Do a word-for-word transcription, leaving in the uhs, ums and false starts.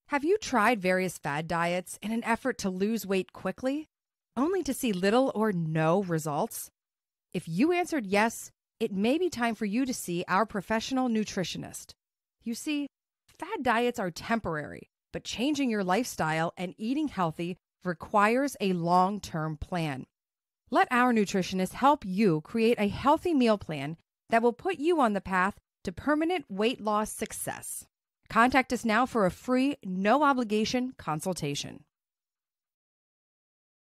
Have you tried various fad diets in an effort to lose weight quickly, only to see little or no results? If you answered yes, it may be time for you to see our professional nutritionist. You see, fad diets are temporary, but changing your lifestyle and eating healthy requires a long-term plan. Let our nutritionist help you create a healthy meal plan that will put you on the path to permanent weight loss success. Contact us now for a free, no-obligation consultation.